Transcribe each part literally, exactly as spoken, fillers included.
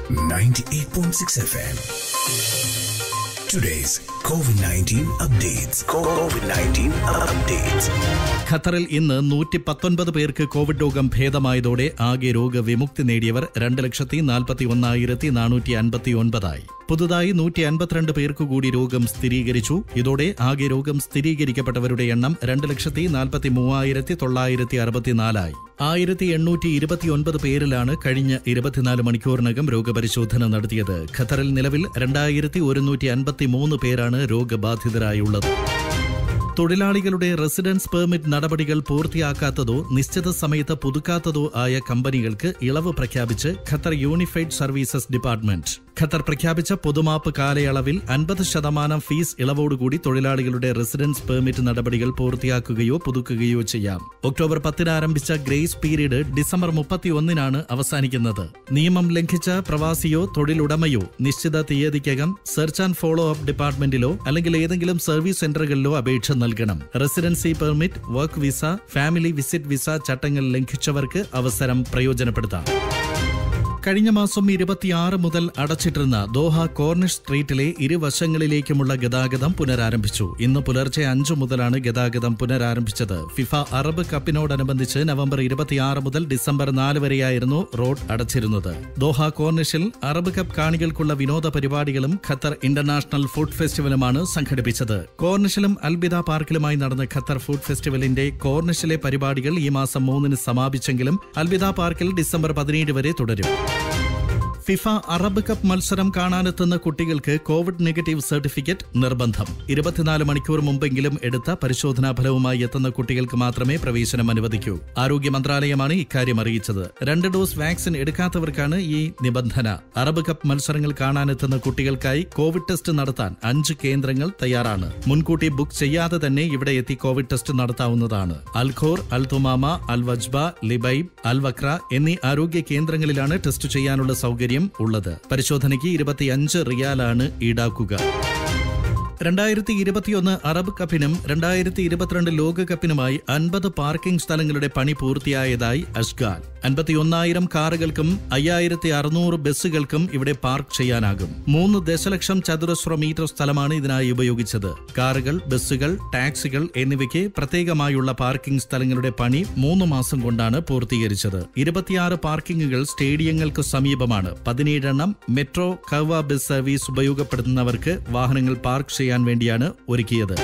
ninety-eight point six F M. Today's COVID nineteen updates. COVID nineteen updates. ഖത്തറിൽ ഇന്ന് നൂറ്റി പത്തൊൻപത് പേർക്ക് കോവിഡ് രോഗം ഭേദമായതോടെ ആകെ രോഗവിമുക്തി നേടിയവർ രണ്ട് ലക്ഷത്തി നാൽപ്പത്തി ഒന്നായിരത്തി നാനൂറ്റി അൻപത്തി ഒൻപതായി. പുതുതായി നൂറ്റി അൻപത്തിരണ്ട് പേർക്ക് കൂടി രോഗം സ്ഥിരീകരിച്ചു. ഇതോടെ ആകെ രോഗം സ്ഥിരീകരിക്കപ്പെട്ടവരുടെ എണ്ണം രണ്ട് ലക്ഷത്തി നാൽപ്പത്തി മൂവായിരത്തി തൊള്ളായിരത്തി അറുപത്തിനാലായി. ആയിരത്തി എണ്ണൂറ്റി ഇരുപത്തിയൊൻപത് പേരിലാണ് കഴിഞ്ഞ ഇരുപത്തിനാല് മണിക്കൂറിനകം രോഗപരിശോധന നടത്തിയത്. ഖത്തറിൽ നിലവിൽ രണ്ടായിരത്തി ഒരുന്നൂറ്റി അൻപത്തി മൂന്ന് പേരാണ് രോഗബാധിതരായുള്ളത്. തൊഴിലാളികളുടെ റെസിഡൻസ് പെർമിറ്റ് നടപടികൾ പൂർത്തിയാക്കാത്തതോ നിശ്ചിത സമയത്ത് പുതുക്കാത്തതോ ആയ കമ്പനികൾക്ക് ഇളവ് പ്രഖ്യാപിച്ച് Qatar unified services department. Qatar പ്രഖ്യാപിച്ച പൊതുമാപ്പ് കാലയളവിൽ അൻപത് ശതമാനം ഫീസ് ഇളവോടുകൂടി തൊഴിലാളികളുടെ റെസിഡൻസ് പെർമിറ്റ് നടപടികൾ പൂർത്തിയാക്കുകയോ പുതുക്കുകയോ ചെയ്യാം. ഒക്ടോബർ പത്തിന് ആരംഭിച്ച ഗ്രേസ് പീരീഡ് ഡിസംബർ മുപ്പത്തിയൊന്നിനാണ് അവസാനിക്കുന്നത്. നിയമം ലംഘിച്ച പ്രവാസിയോ തൊഴിലുടമയോ നിശ്ചിത തീയതിക്കകം സെർച്ച് ആൻഡ് ഫോളോ അപ്പ് ഡിപ്പാർട്ട്മെന്റിലോ അല്ലെങ്കിൽ ഏതെങ്കിലും സർവീസ് സെന്ററുകളിലോ അപേക്ഷ നൽകണം. Residency permit, work visa, family visit visa ചട്ടങ്ങൾ ലംഘിച്ചവർക്ക് അവസരം പ്രയോജനപ്പെടുത്താം. കഴിഞ്ഞ മാസം ഇരുപത്തിയാറ് മുതൽ അടച്ചിട്ടിരുന്ന ദോഹ കോർണിഷ് സ്ട്രീറ്റിലെ ഇരുവശങ്ങളിലേക്കുമുള്ള ഗതാഗതം പുനരാരംഭിച്ചു. ഇന്ന് പുലർച്ചെ അഞ്ചു മുതലാണ് ഗതാഗതം പുനരാരംഭിച്ചത്. ഫിഫ അറബ് കപ്പിനോടനുബന്ധിച്ച് നവംബർ ഇരുപത്തിയാറ് മുതൽ ഡിസംബർ നാല് വരെയായിരുന്നു റോഡ് അടച്ചിരുന്നത്. ദോഹ കോർണിഷിൽ അറബ് കപ്പ് കാണികൾക്കുള്ള വിനോദ പരിപാടികളും ഖത്തർ ഇന്റർനാഷണൽ ഫുഡ് ഫെസ്റ്റിവലുമാണ് സംഘടിപ്പിച്ചത്. കോർണിഷിലും അൽബിദ പാർക്കിലുമായി നടന്ന ഖത്തർ ഫുഡ് ഫെസ്റ്റിവലിന്റെ കോർണിഷിലെ പരിപാടികൾ ഈ മാസം മൂന്നിന് സമാപിച്ചെങ്കിലും അൽബിദ പാർക്കിൽ ഡിസംബർ പതിനേഴ് വരെ തുടരും. ഫിഫ അറബ് കപ്പ് മത്സരം കാണാനെത്തുന്ന കുട്ടികൾക്ക് കോവിഡ് നെഗറ്റീവ് സർട്ടിഫിക്കറ്റ് നിർബന്ധം. ഇരുപത്തിനാല് മണിക്കൂർ മുമ്പെങ്കിലും എടുത്ത പരിശോധനാ ഫലവുമായി എത്തുന്ന കുട്ടികൾക്ക് മാത്രമേ പ്രവേശനം അനുവദിക്കൂ. ആരോഗ്യ മന്ത്രാലയമാണ് ഇക്കാര്യം അറിയിച്ചത്. രണ്ട് ഡോസ് വാക്സിൻ എടുക്കാത്തവർക്കാണ് ഈ നിബന്ധന. അറബ് കപ്പ് മത്സരങ്ങൾ കാണാനെത്തുന്ന കുട്ടികൾക്കായി കോവിഡ് ടെസ്റ്റ് നടത്താൻ അഞ്ച് കേന്ദ്രങ്ങൾ തയ്യാറാണ്. മുൻകൂട്ടി ബുക്ക് ചെയ്യാതെ തന്നെ ഇവിടെ എത്തി കോവിഡ് ടെസ്റ്റ് നടത്താവുന്നതാണ്. Al Khor, Al Thumama, Al Wajba, Libaib, Al Wakra എന്നീ ആരോഗ്യ കേന്ദ്രങ്ങളിലാണ് ടെസ്റ്റ് ചെയ്യാനുള്ള സൗകര്യം ഉള്ളത്. പരിശോധനയ്ക്ക് ഇരുപത്തിയഞ്ച് റിയാലാണ് ഈടാക്കുക. രണ്ടായിരത്തി ഇരുപത്തിയൊന്ന് അറബ് കപ്പിനും രണ്ടായിരത്തി ഇരുപത്തിരണ്ട് ലോകകപ്പിനുമായി അൻപത് പാർക്കിംഗ് സ്ഥലങ്ങളുടെ പണി പൂർത്തിയായതായി അഷ്ഗാൽ. അൻപത്തിയൊന്നായിരം കാറുകൾക്കും അയ്യായിരത്തി അറുന്നൂറ് ബസ്സുകൾക്കും ഇവിടെ പാർക്ക് ചെയ്യാനാകും. മൂന്ന് ദശലക്ഷം ചതുരശ്ര മീറ്റർ സ്ഥലമാണ് ഇതിനായി ഉപയോഗിച്ചത്. കാറുകൾ, ബസ്സുകൾ, ടാക്സികൾ എന്നിവയ്ക്ക് പ്രത്യേകമായുള്ള പാർക്കിംഗ് സ്ഥലങ്ങളുടെ പണി മൂന്ന് മാസം കൊണ്ടാണ് പൂർത്തീകരിച്ചത്. ഇരുപത്തിയാറ് പാർക്കിംഗുകൾ സ്റ്റേഡിയങ്ങൾക്ക് സമീപമാണ്. പതിനേഴെണ്ണം മെട്രോ കവ ബസ് സർവീസ് ഉപയോഗപ്പെടുത്തുന്നവർക്ക് വാഹനങ്ങൾ പാർക്ക് ചെയ്യാൻ വേണ്ടിയാണ് ഒരുക്കിയത്.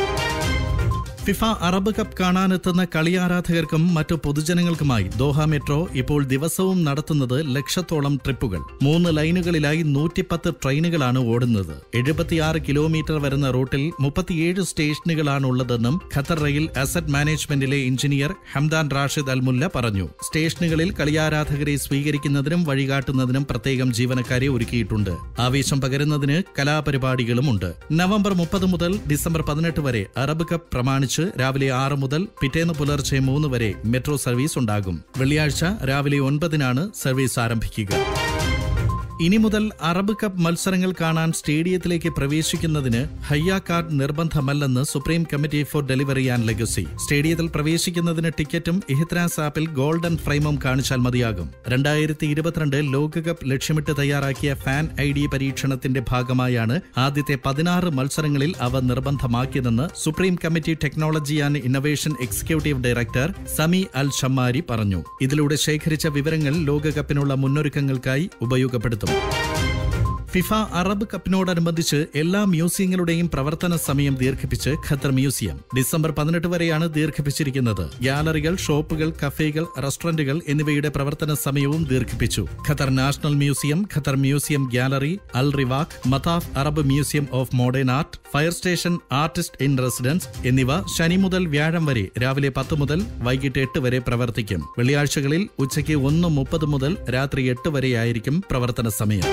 ഫിഫ അറബ് കപ്പ് കാണാനെത്തുന്ന കളിയാരാധകർക്കും മറ്റു പൊതുജനങ്ങൾക്കുമായി ദോഹ മെട്രോ ഇപ്പോൾ ദിവസവും നടത്തുന്നത് ലക്ഷത്തോളം ട്രിപ്പുകൾ. മൂന്ന് ലൈനുകളിലായി നൂറ്റിപ്പത്ത് ട്രെയിനുകളാണ് ഓടുന്നത്. എഴുപത്തിയാറ് കിലോമീറ്റർ വരുന്ന റൂട്ടിൽ മുപ്പത്തിയേഴ് സ്റ്റേഷനുകളാണുള്ളതെന്നും ഖത്തർ റെയിൽ അസറ്റ് മാനേജ്മെന്റിലെ എഞ്ചിനീയർ ഹംദാൻ റാഷിദ് അൽമുല്ല പറഞ്ഞു. സ്റ്റേഷനുകളിൽ കളിയാരാധകരെ സ്വീകരിക്കുന്നതിനും വഴികാട്ടുന്നതിനും പ്രത്യേകം ജീവനക്കാരെ ഒരുക്കിയിട്ടുണ്ട്. ആവേശം പകരുന്നതിന് കലാപരിപാടികളുമുണ്ട്. നവംബർ മുപ്പത് മുതൽ ഡിസംബർ പതിനെട്ട് വരെ അറബ് കപ്പ് പ്രമാണിച്ച് രാവിലെ ആറ് മുതൽ പിറ്റേന്ന് പുലർച്ചെ മൂന്ന് വരെ മെട്രോ സർവീസ് ഉണ്ടാകും. വെള്ളിയാഴ്ച രാവിലെ ഒൻപതിനാണ് സർവീസ് ആരംഭിക്കുക. ഇനി മുതൽ അറബ് കപ്പ് മത്സരങ്ങൾ കാണാൻ സ്റ്റേഡിയത്തിലേക്ക് പ്രവേശിക്കുന്നതിന് ഹയ്യ കാർഡ് നിർബന്ധമല്ലെന്ന് supreme committee for delivery and legacy. സ്റ്റേഡിയത്തിൽ പ്രവേശിക്കുന്നതിന് ടിക്കറ്റും ഇഹ്ത്രാസ് ആപ്പിൽ ഗോൾഡൻ ഫ്രെയിമും കാണിച്ചാൽ മതിയാകും. രണ്ടായിരത്തി ഇരുപത്തിരണ്ട് ലോകകപ്പ് ലക്ഷ്യമിട്ട് തയ്യാറാക്കിയ ഫാൻ ഐ ഡി പരീക്ഷണത്തിന്റെ ഭാഗമായാണ് ആദ്യത്തെ പതിനാറ് മത്സരങ്ങളിൽ അവ നിർബന്ധമാക്കിയതെന്ന് supreme committee technology and innovation executive director Sami Al Shammari പറഞ്ഞു. ഇതിലൂടെ ശേഖരിച്ച വിവരങ്ങൾ ലോകകപ്പിനുള്ള മുന്നൊരുക്കങ്ങൾക്കായി ഉപയോഗപ്പെടുത്തും. ഫിഫ അറബ് കപ്പിനോടനുബന്ധിച്ച് എല്ലാ മ്യൂസിയങ്ങളുടെയും പ്രവർത്തന സമയം ദീർഘിപ്പിച്ച് ഖത്തർ മ്യൂസിയം. ഡിസംബർ പതിനെട്ട് വരെയാണ് ദീർഘിപ്പിച്ചിരിക്കുന്നത്. ഗ്യാലറികൾ, ഷോപ്പുകൾ, കഫേകൾ, റെസ്റ്റോറന്റുകൾ എന്നിവയുടെ പ്രവർത്തന സമയവും ദീർഘിപ്പിച്ചു. Qatar national museum, Qatar museum gallery, Al Riwaq, Mathaf Arab museum of modern art, fire station artist in residence എന്നിവ ശനി മുതൽ വ്യാഴം വരെ രാവിലെ പത്ത് മുതൽ വൈകിട്ട് എട്ട് വരെ പ്രവർത്തിക്കും. വെള്ളിയാഴ്ചകളിൽ ഉച്ചയ്ക്ക് ഒന്ന് മുപ്പത് മുതൽ രാത്രി എട്ട് വരെയായിരിക്കും പ്രവർത്തന സമയം.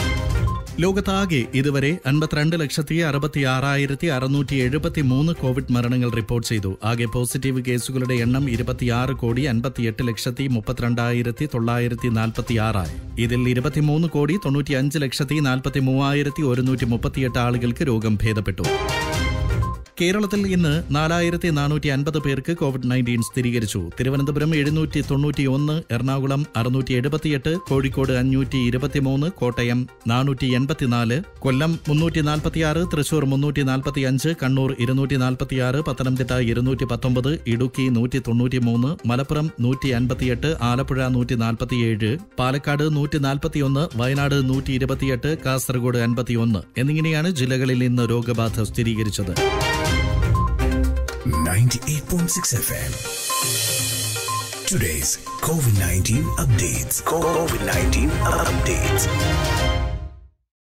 ലോകത്താകെ ഇതുവരെ അൻപത്തിരണ്ട് ലക്ഷത്തി അറുപത്തി ആറായിരത്തി അറുന്നൂറ്റി എഴുപത്തി മൂന്ന് കോവിഡ് മരണങ്ങൾ റിപ്പോർട്ട് ചെയ്തു. ആകെ പോസിറ്റീവ് കേസുകളുടെ എണ്ണം ഇരുപത്തിയാറ് കോടി അൻപത്തിയെട്ട് ലക്ഷത്തി മുപ്പത്തിരണ്ടായിരത്തി തൊള്ളായിരത്തി നാൽപ്പത്തി ആറായി. ഇതിൽ ഇരുപത്തിമൂന്ന് കോടി തൊണ്ണൂറ്റിയഞ്ച് ലക്ഷത്തി നാൽപ്പത്തി മൂവായിരത്തി ഒരുന്നൂറ്റി മുപ്പത്തിയെട്ട് ആളുകൾക്ക് രോഗം ഭേദപ്പെട്ടു. കേരളത്തിൽ ഇന്ന് നാലായിരത്തി നാനൂറ്റി അൻപത് പേർക്ക് കോവിഡ് നയൻറ്റീൻ സ്ഥിരീകരിച്ചു. തിരുവനന്തപുരം എഴുന്നൂറ്റി തൊണ്ണൂറ്റി ഒന്ന്, എറണാകുളം അറുന്നൂറ്റി എഴുപത്തിയെട്ട്, കോഴിക്കോട് അഞ്ഞൂറ്റി ഇരുപത്തിമൂന്ന്, കോട്ടയം നാനൂറ്റി എൺപത്തിനാല്, കൊല്ലം മുന്നൂറ്റി നാൽപ്പത്തിയാറ്, തൃശൂർ മുന്നൂറ്റി നാൽപ്പത്തിയഞ്ച്, കണ്ണൂർ ഇരുന്നൂറ്റി നാൽപ്പത്തിയാറ്, പത്തനംതിട്ട ഇരുന്നൂറ്റി പത്തൊമ്പത്, ഇടുക്കി നൂറ്റി തൊണ്ണൂറ്റിമൂന്ന്, മലപ്പുറം നൂറ്റി അൻപത്തിയെട്ട്, ആലപ്പുഴ നൂറ്റി നാൽപ്പത്തിയേഴ്, പാലക്കാട് നൂറ്റി നാൽപ്പത്തിയൊന്ന്, വയനാട് നൂറ്റി ഇരുപത്തിയെട്ട്, കാസർഗോഡ് അൻപത്തിയൊന്ന് എന്നിങ്ങനെയാണ് ജില്ലകളിൽ ഇന്ന് രോഗബാധ സ്ഥിരീകരിച്ചത്. ninety-eight point six F M. Today's COVID nineteen updates. COVID nineteen updates.